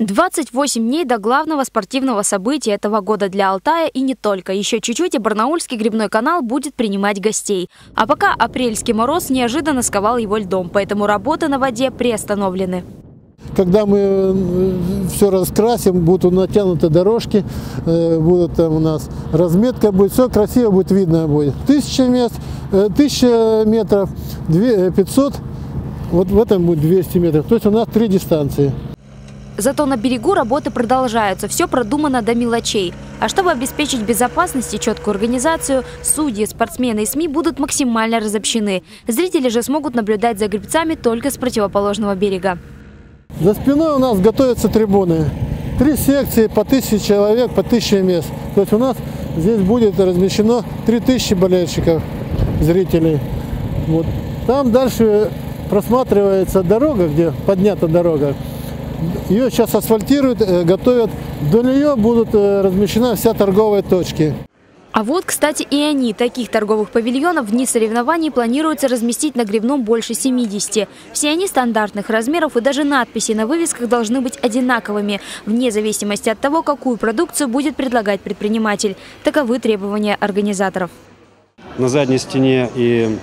28 дней до главного спортивного события этого года для Алтая и не только. Еще чуть-чуть и Барнаульский гребной канал будет принимать гостей. А пока апрельский мороз неожиданно сковал его льдом, поэтому работы на воде приостановлены. Когда мы все раскрасим, будут натянуты дорожки, будут там у нас разметка, будет все красиво, будет видно будет. 1000 мест, 1000 метров, 500, вот в этом будет 200 метров. То есть у нас 3 дистанции. Зато на берегу работы продолжаются, все продумано до мелочей. А чтобы обеспечить безопасность и четкую организацию, судьи, спортсмены и СМИ будут максимально разобщены. Зрители же смогут наблюдать за гребцами только с противоположного берега. За спиной у нас готовятся трибуны. 3 секции по 1000 человек, по 1000 мест. То есть у нас здесь будет размещено 3000 болельщиков, зрителей. Вот. Там дальше просматривается дорога, где поднята дорога. Ее сейчас асфальтируют, готовят. До нее будут размещены все торговые точки. А вот, кстати, и они. Таких торговых павильонов в дни соревнований планируется разместить на гребном больше 70. Все они стандартных размеров, и даже надписи на вывесках должны быть одинаковыми, вне зависимости от того, какую продукцию будет предлагать предприниматель. Таковы требования организаторов. На задней стене и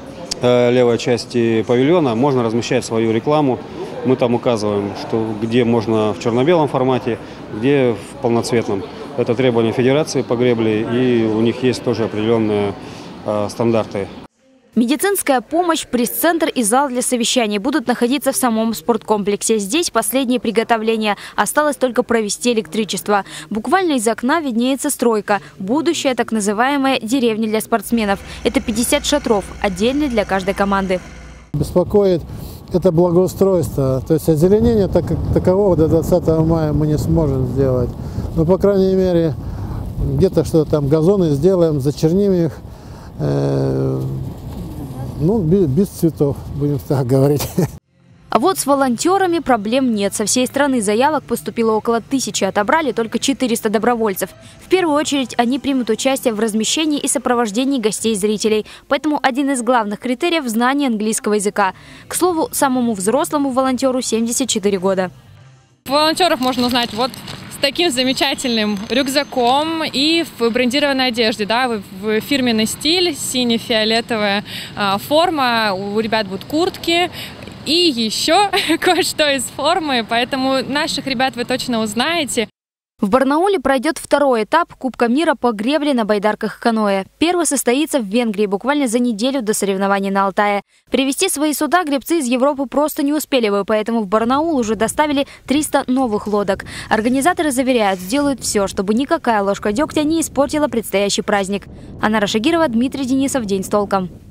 левой части павильона можно размещать свою рекламу. Мы там указываем, что где можно в черно-белом формате, где в полноцветном. Это требования Федерации по гребле, и у них есть тоже определенные стандарты. Медицинская помощь, пресс-центр и зал для совещаний будут находиться в самом спорткомплексе. Здесь последние приготовления. Осталось только провести электричество. Буквально из окна виднеется стройка. Будущая так называемая деревня для спортсменов. Это 50 шатров, отдельные для каждой команды. Беспокоит это благоустройство. То есть озеленение такового до 20 мая мы не сможем сделать. Но, по крайней мере, где-то что-то там газоны сделаем, зачерним их. Ну, без цветов, будем так говорить. А вот с волонтерами проблем нет. Со всей страны заявок поступило около 1000, отобрали только 400 добровольцев. В первую очередь они примут участие в размещении и сопровождении гостей и зрителей. Поэтому один из главных критериев – знание английского языка. К слову, самому взрослому волонтеру 74 года. Волонтеров можно узнать вот с таким замечательным рюкзаком и в брендированной одежде, да, в фирменный стиль, сине-фиолетовая форма, у ребят будут куртки. И еще кое-что из формы, поэтому наших ребят вы точно узнаете. В Барнауле пройдет второй этап Кубка мира по гребле на байдарках каноэ. Первый состоится в Венгрии буквально за неделю до соревнований на Алтае. Привезти свои суда гребцы из Европы просто не успели бы, поэтому в Барнаул уже доставили 300 новых лодок. Организаторы заверяют, сделают все, чтобы никакая ложка дегтя не испортила предстоящий праздник. Анна Рашагирова, Дмитрий Денисов. День с толком.